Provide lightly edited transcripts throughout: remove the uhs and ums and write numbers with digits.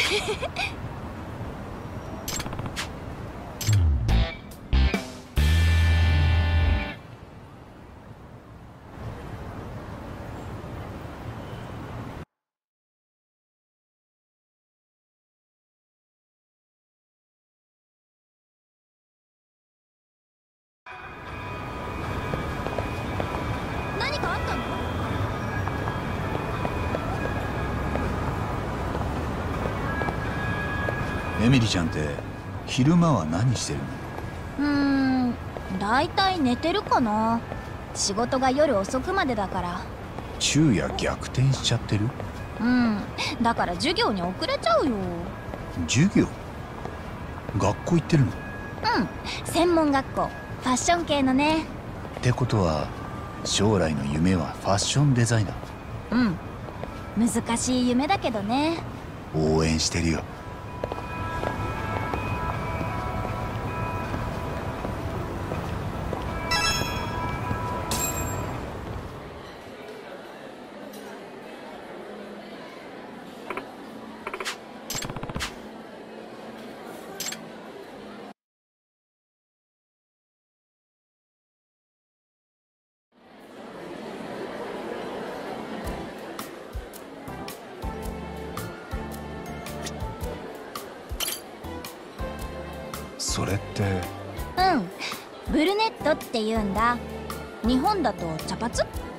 何かあったの？ エミリちゃんって昼間は何してるの？ だいたい寝てるかな。仕事が夜遅くまでだから。 昼夜逆転しちゃってる？ だから授業に遅れちゃうよ。 授業？学校行ってるの？ 専門学校、ファッション系のね。 ってことは将来の夢はファッションデザイナー？ 難しい夢だけどね。 応援してるよ。それってブルネットって言うんだ。日本だと茶髪？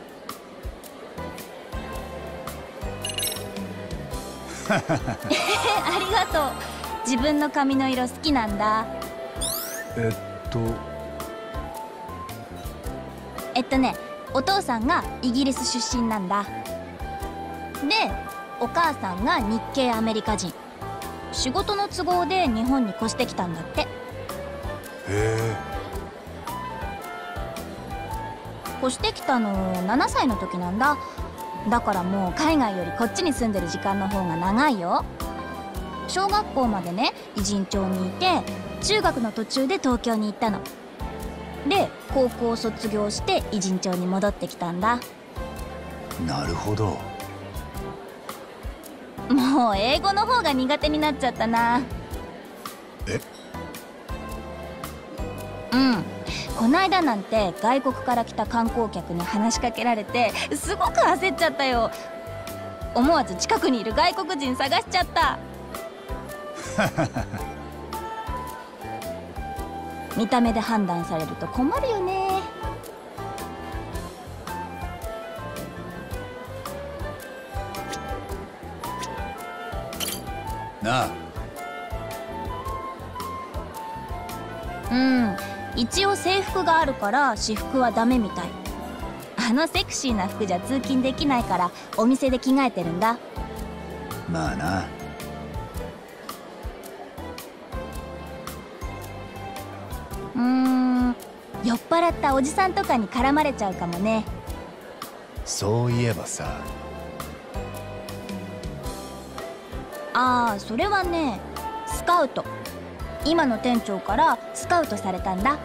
ありがとう。自分の髪の色好きなんだ。お父さんがイギリス出身なんだ。でお母さんが日系アメリカ人。仕事の都合で日本に越してきたんだって。越してきたの7歳の時なんだ。だからもう海外よりこっちに住んでる時間の方が長いよ。小学校までね偉人町にいて、中学の途中で東京に行ったの。で高校を卒業して偉人町に戻ってきたんだ。 なるほど。 もう英語の方が苦手になっちゃったな。こないだなんて外国から来た観光客に話しかけられてすごく焦っちゃったよ。思わず近くにいる外国人探しちゃった。見た目で判断されると困るよね。 なあ。 一応制服があるから私服はダメみたい。あのセクシーな服じゃ通勤できないからお店で着替えてるんだ。 まあな。 酔っ払ったおじさんとかに絡まれちゃうかもね。 そういえばさ。 それはね、スカウト。今の店長からスカウトされたんだ。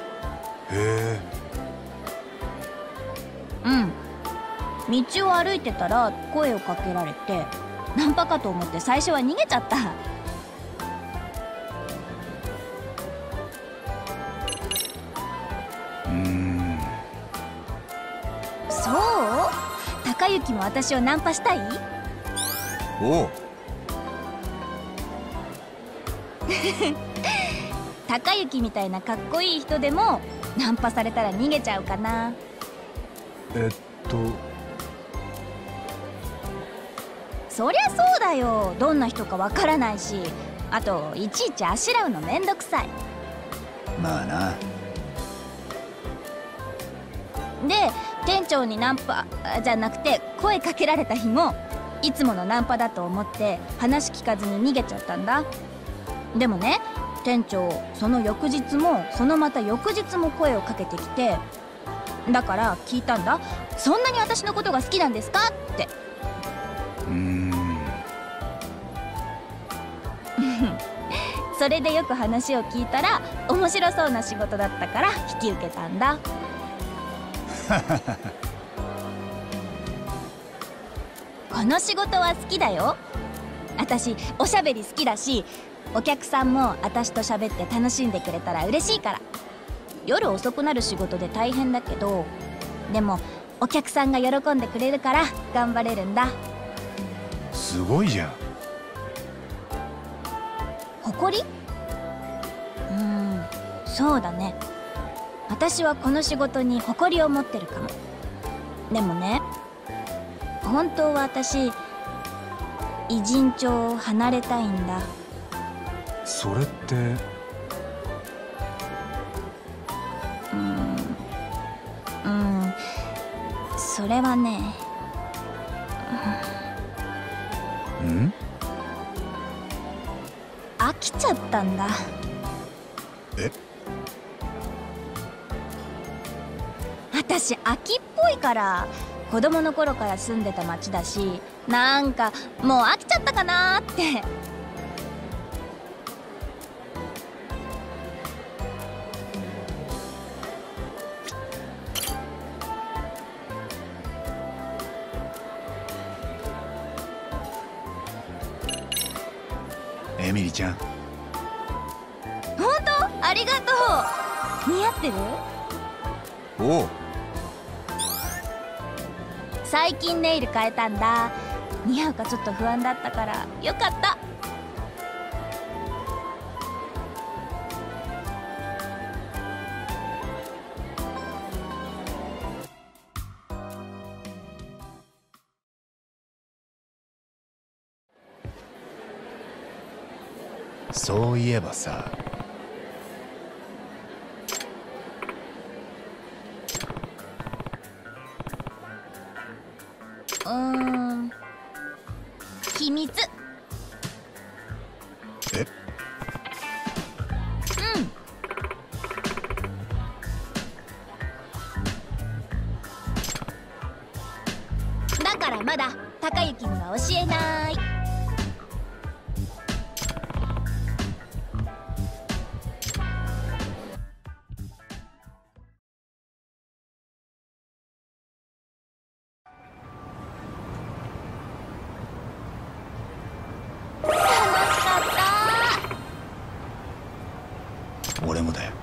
道を歩いてたら声をかけられて、ナンパかと思って最初は逃げちゃった。そう？高雪も私をナンパしたい？ おう。 高雪みたいなかっこいい人でもナンパされたら逃げちゃうかな。そりゃそうだよ。どんな人かわからないし、あといちいちあしらうのめんどくさい。 まあな。 で店長にナンパじゃなくて声かけられた日もいつものナンパだと思って話聞かずに逃げちゃったんだ。でもね、店長その翌日もそのまた翌日も声をかけてきて、だから聞いたんだ。そんなに私のことが好きなんですかって。それでよく話を聞いたら面白そうな仕事だったから引き受けたんだ。この仕事は好きだよ。 私おしゃべり好きだし、お客さんも私と喋って楽しんでくれたら嬉しいから。夜遅くなる仕事で大変だけど、でもお客さんが喜んでくれるから頑張れるんだ。 すごいじゃん。 誇り？そうだね。私はこの仕事に誇りを持ってるかも。でもね、本当は私偉人町を離れたいんだ。 それってそれはね、飽きちゃったんだ。 え？ 私秋っぽいから。子供の頃から住んでた町だし、なんかもう飽きちゃったかなーって。 エミリちゃん。 本当？ありがとう。似合ってる？ おう。 最近ネイル変えたんだ。似合うかちょっと不安だったからよかった。 そういえばさ、 秘密。 え？ だからまだ高雪には教えない。 俺もだよ。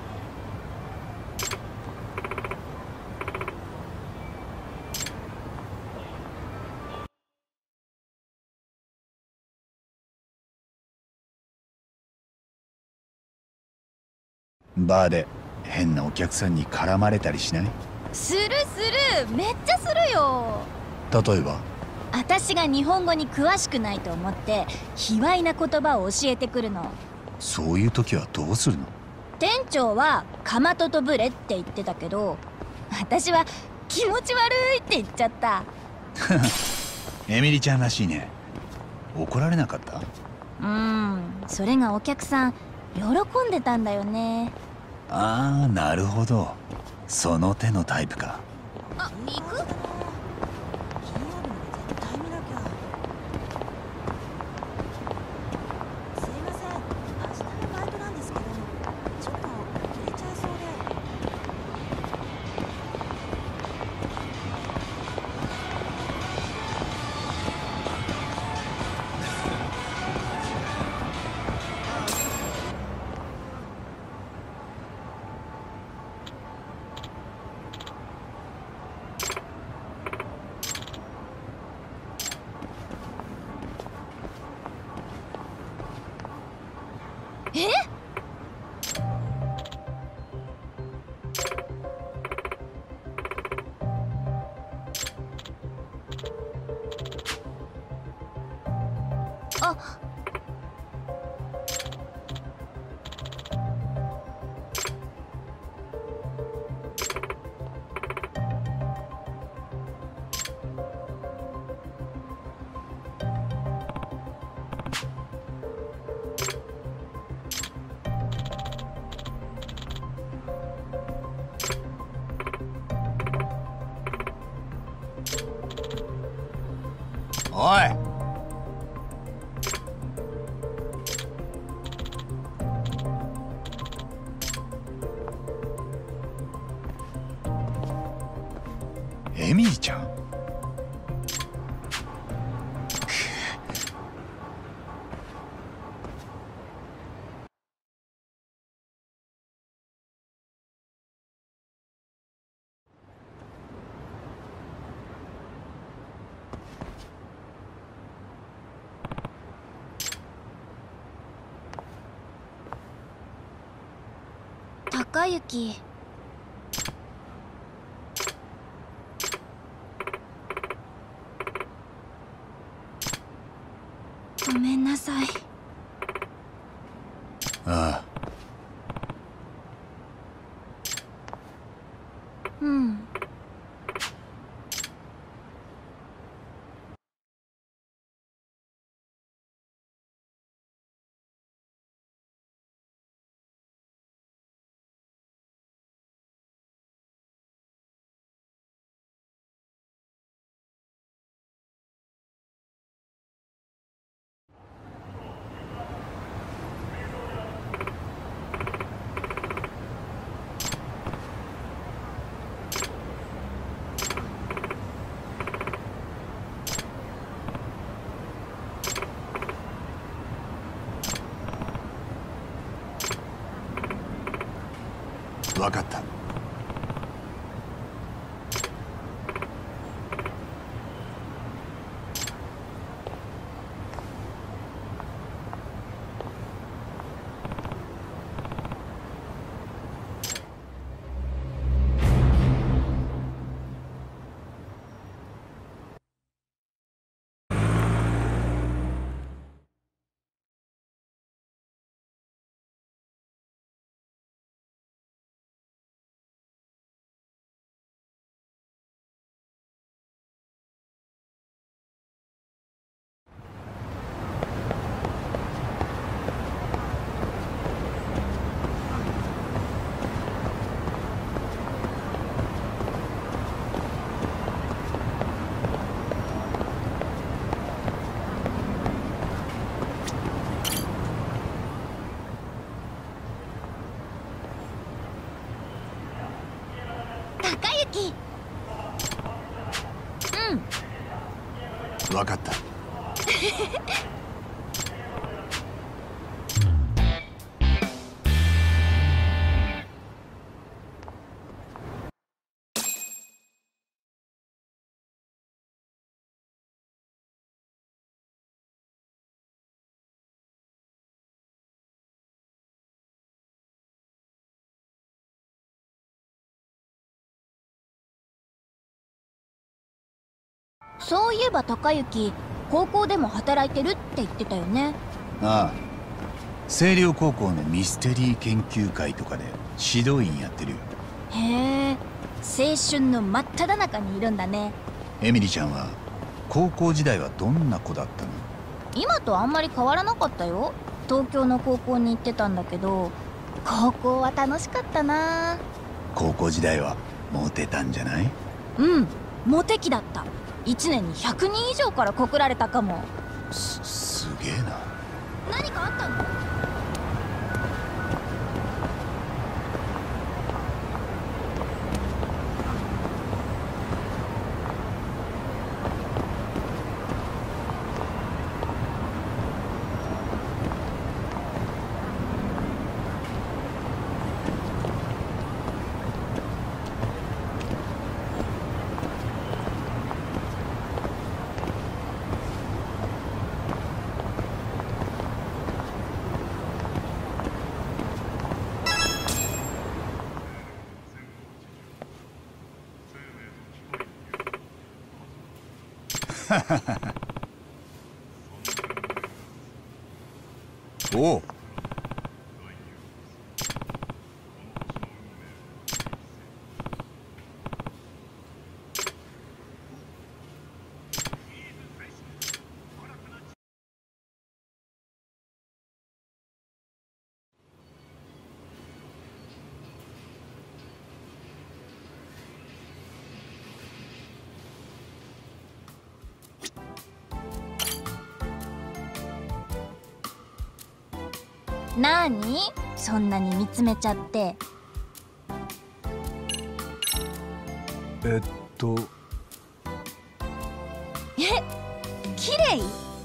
バーで変なお客さんに絡まれたりしない？ するする、めっちゃするよ。 例えば？ 私が日本語に詳しくないと思って卑猥な言葉を教えてくるの。 そういう時はどうするの？ 店長はかまととぶれって言ってたけど、私は気持ち悪いって言っちゃった。 エミリちゃんらしいね。怒られなかった？ それがお客さん喜んでたんだよね。 ああ、なるほど。その手のタイプか。 あ、行く？え？あ。 おい。エミリちゃん？ 高雪。ごめんなさい。 ああ。 うん。 分かった。 高雪。うん。 分かった。 そういえば高雪、高校でも働いてるって言ってたよね。 ああ。星稜高校のミステリー研究会とかで指導員やってるよ。 へえ、青春の真っ只中にいるんだね。 エミリちゃんは高校時代はどんな子だったの？ 今とあんまり変わらなかったよ。東京の高校に行ってたんだけど、高校は楽しかったな。 高校時代はモテたんじゃない？ うん、モテ期だった。1年に100人以上から告られたかも。 すげえな。 何かあったの？ おう。 なーに？そんなに見つめちゃって。 え綺麗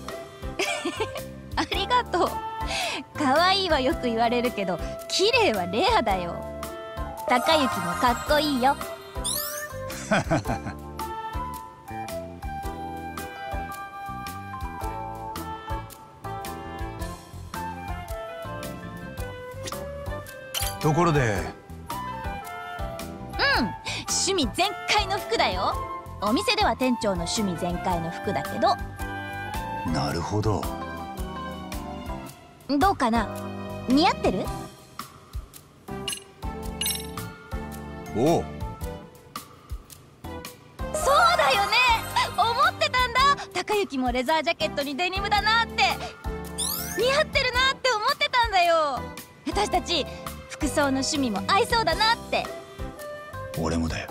ありがとう。可愛いはよく言われるけど、綺麗はレアだよ。高雪もかっこいいよ。 ところで趣味全開の服だよ。お店では店長の趣味全開の服だけど。 なるほど。 どうかな、似合ってる？ おう。 そうだよね、思ってたんだ。高雪もレザージャケットにデニムだなって、似合ってるなって思ってたんだよ。私たち服装の趣味も合いそうだなって。 俺もだよ。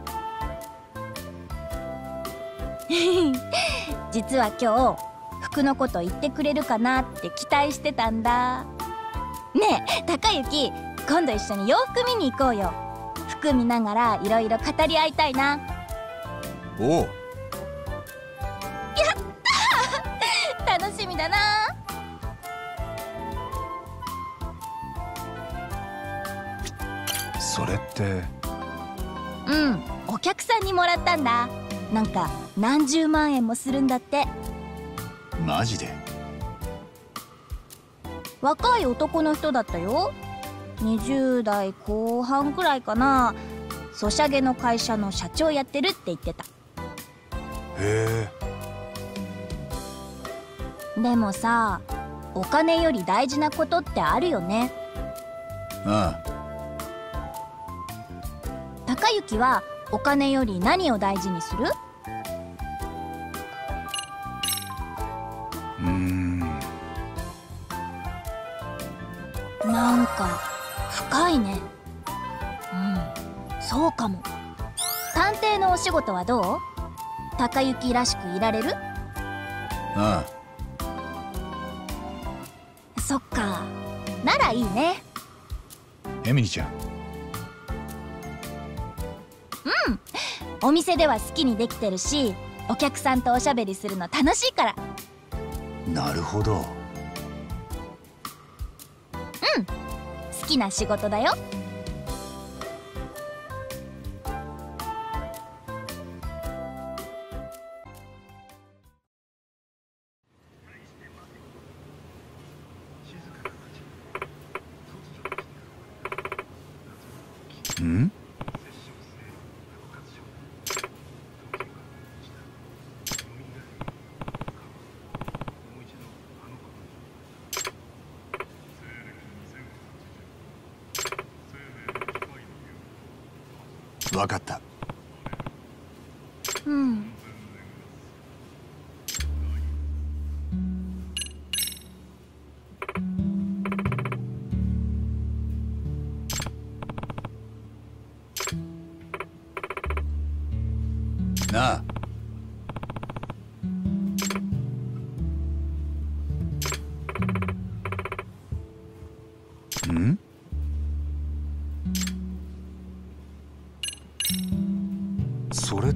実は今日服のこと言ってくれるかなって期待してたんだ。ねえ高雪、今度一緒に洋服見に行こうよ。服見ながらいろいろ語り合いたいな。 おう。 やったー楽しみだな。 それって。 うん、お客さんにもらったんだ。なんか何十万円もするんだって。 マジで？ 若い男の人だったよ。20代後半くらいかな。ソシャゲの会社の社長やってるって言ってた。 へえ。でもさ、お金より大事なことってあるよね。 ああ。 高雪はお金より何を大事にする？なんか深いね。うん、そうかも。探偵のお仕事はどう？高雪らしくいられる？ ああ。そっか、ならいいね。 エミリちゃん。 うん、お店では好きにできてるし、お客さんとおしゃべりするの楽しいから。 なるほど。 うん、好きな仕事だよ。 ん？わかった。 うん。 なあ。ん？それって。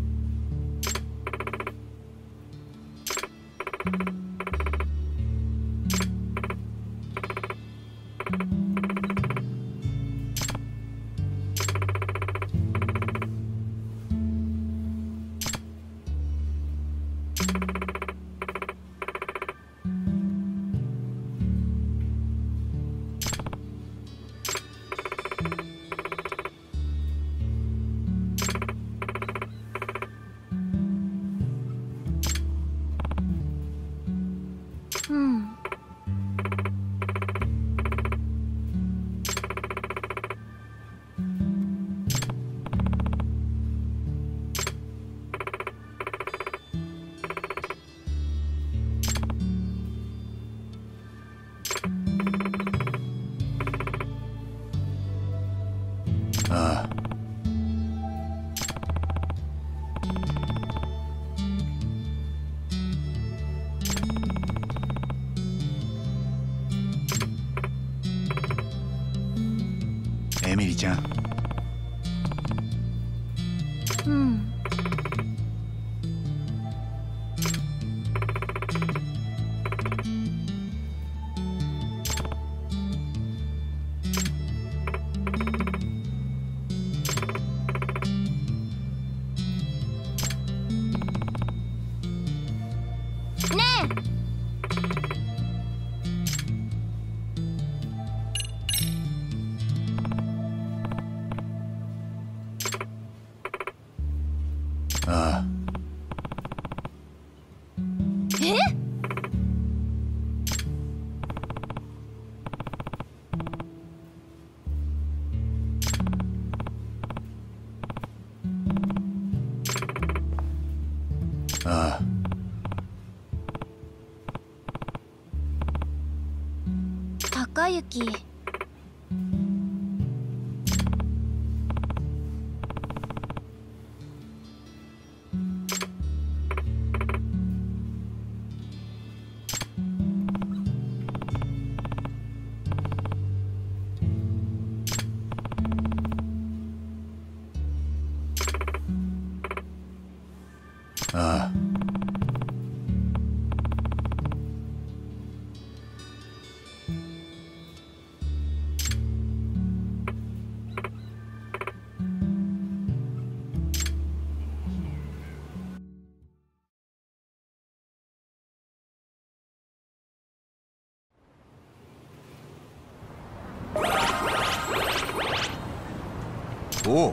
うん。 ああ。エミリちゃん。 うん。ねえ。 高雪。 ああ。おう。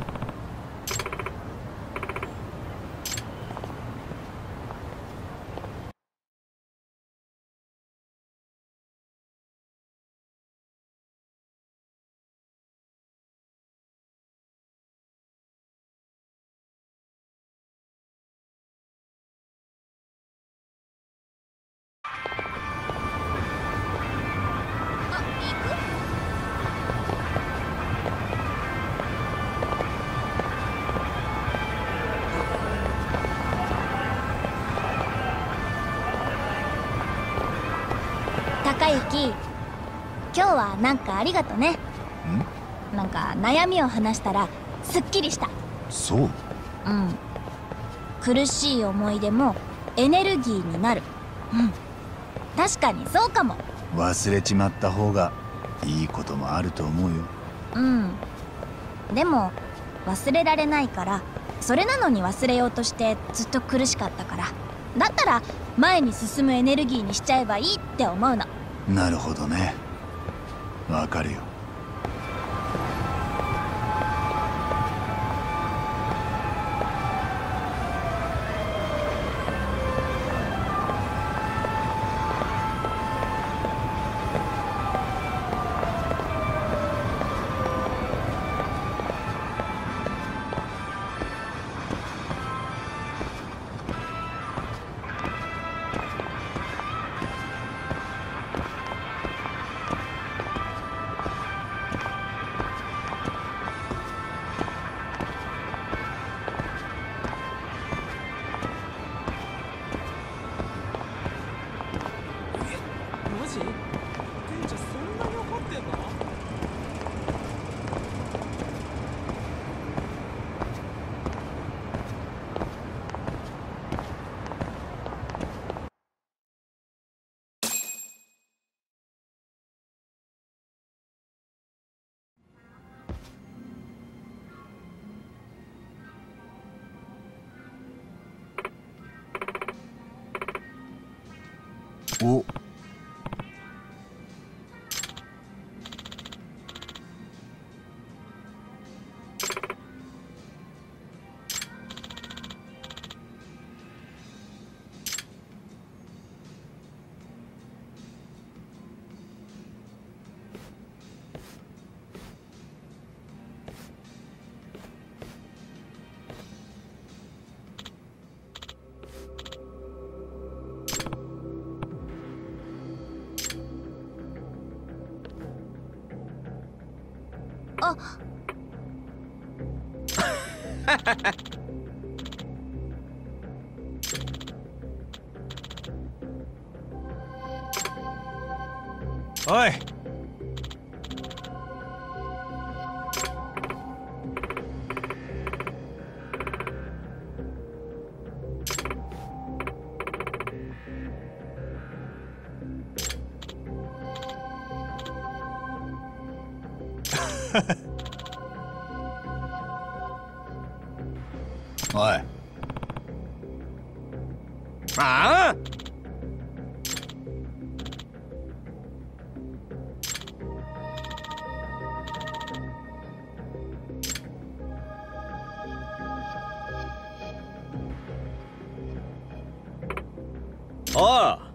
高雪、今日はなんかありがとね。なんか悩みを話したらすっきりした。 そう。 うん。苦しい思い出もエネルギーになる。うん。確かにそうかも。 忘れちまった方がいいこともあると思うよ。 うん。でも忘れられないから、それなのに忘れようとしてずっと苦しかったから、だったら前に進むエネルギーにしちゃえばいいって思うの。 なるほどね。わかるよ。 マジ？店長そんなに怒ってんの？ お。 あ。 おい。おい。ああ。 おう。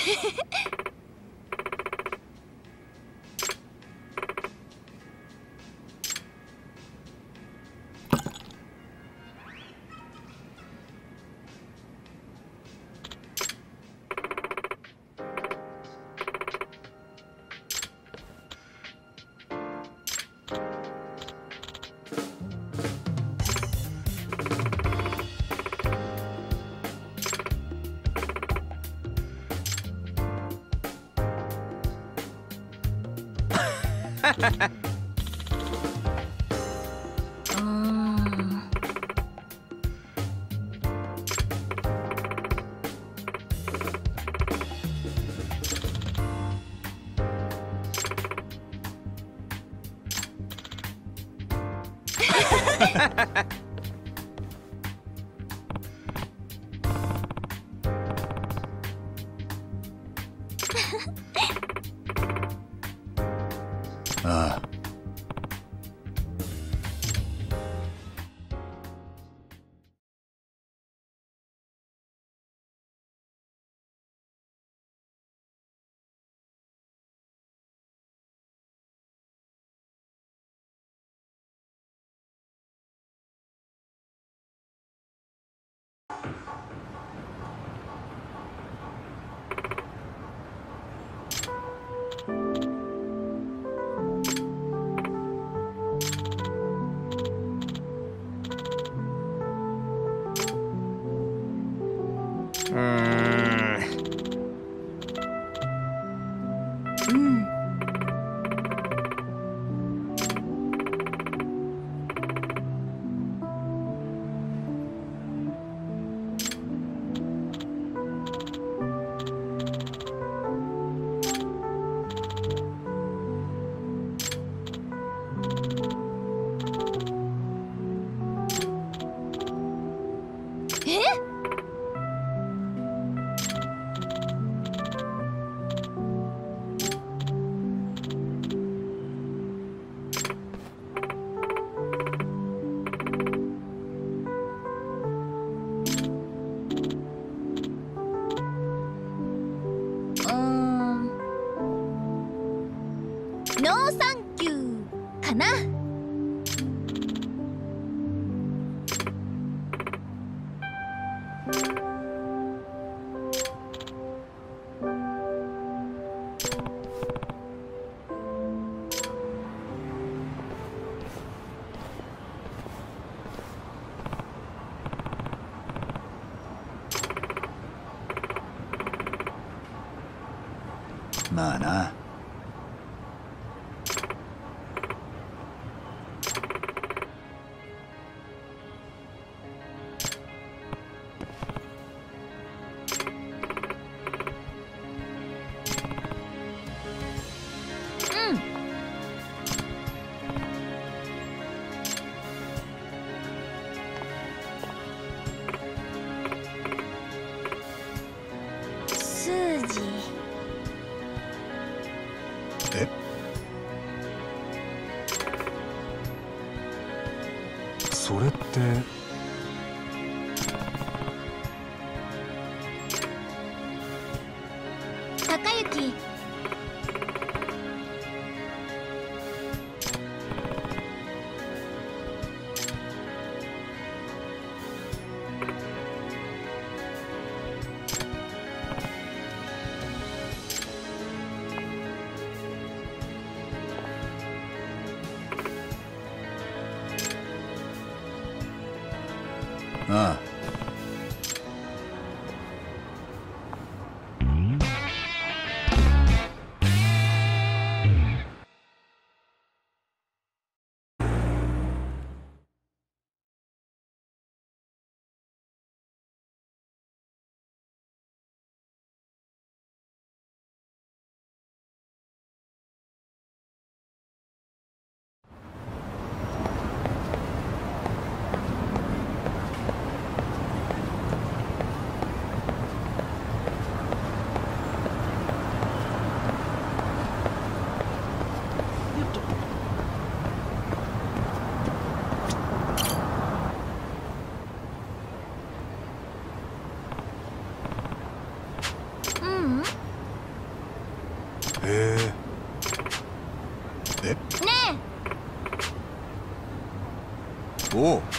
ああ。 ノーサンキューかな。 まあな。え？それって高雪。 ああ。 え？ ねおう。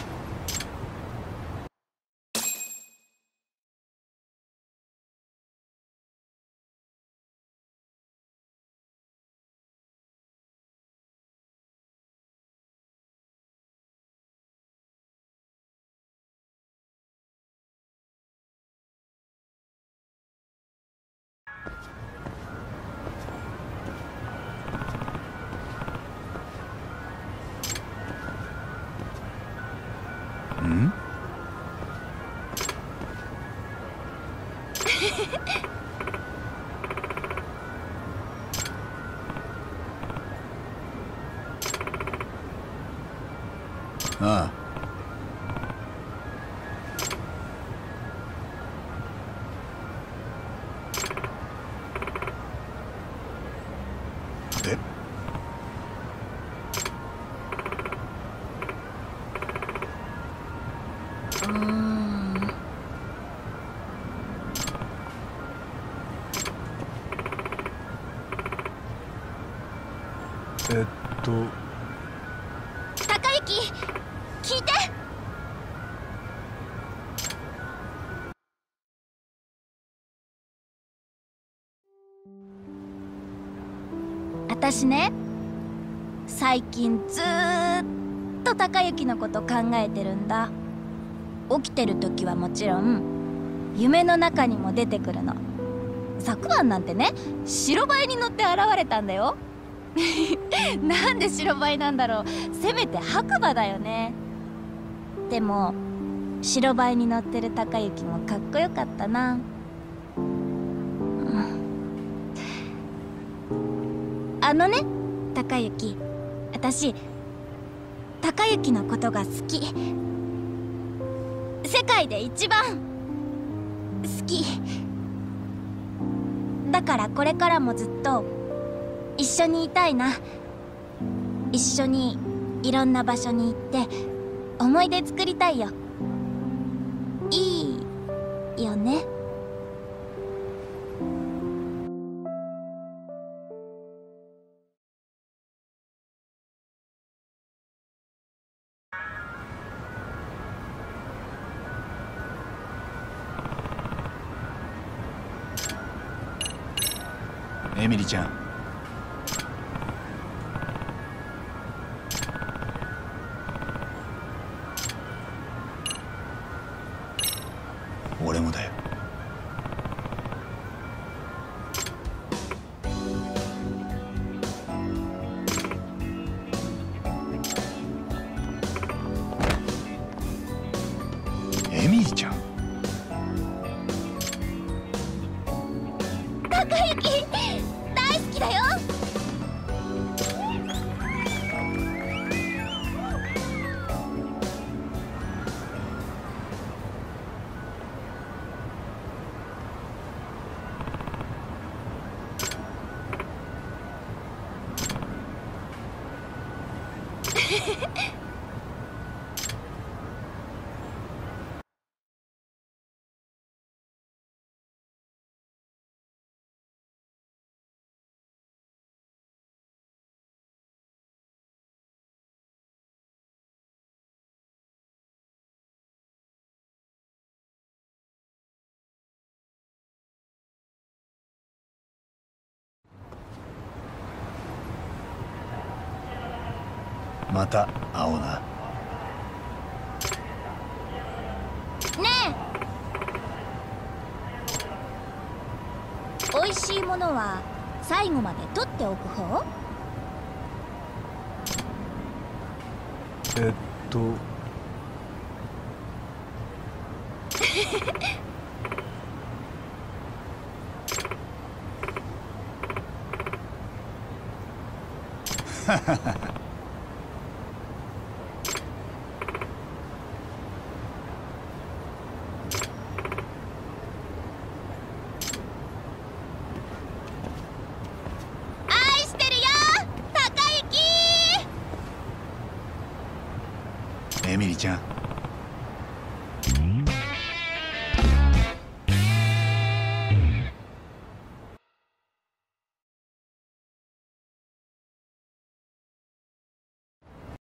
ん？ああ。え？ 高雪、聞いて。私ね、最近ずーっと高雪のこと考えてるんだ。起きてる時はもちろん、夢の中にも出てくるの。昨晩なんてね、白バイに乗って現れたんだよ。なんで白バイなんだろう。せめて白馬だよね。でも白バイに乗ってる高雪もかっこよかったな。あのね、高雪、私高雪のことが好き。世界で一番好きだから、これからもずっと一緒にいたいな。一緒にいろんな場所に行って思い出作りたいよ。いいよね。 エミリちゃん。俺もだよ。エミリちゃん。 高雪、大好きだよ。 また会おうな。 ねえ、おいしいものは最後まで取っておく方？ ははは。 愛してるよ、高雪。 エミリちゃん。